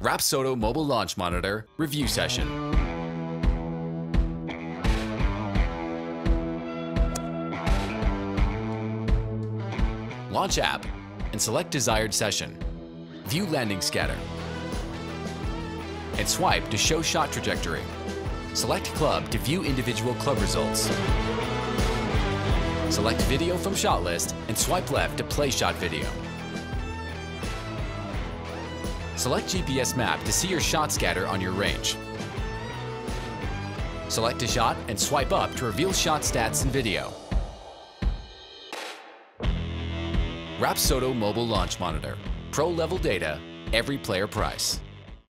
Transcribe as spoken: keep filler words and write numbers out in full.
Rapsodo Mobile Launch Monitor Review Session. Launch app and select desired session. View landing scatter. And swipe to show shot trajectory. Select club to view individual club results. Select video from shot list and swipe left to play shot video. Select G P S map to see your shot scatter on your range. Select a shot and swipe up to reveal shot stats and video. Rapsodo Mobile Launch Monitor. Pro level data, every player price.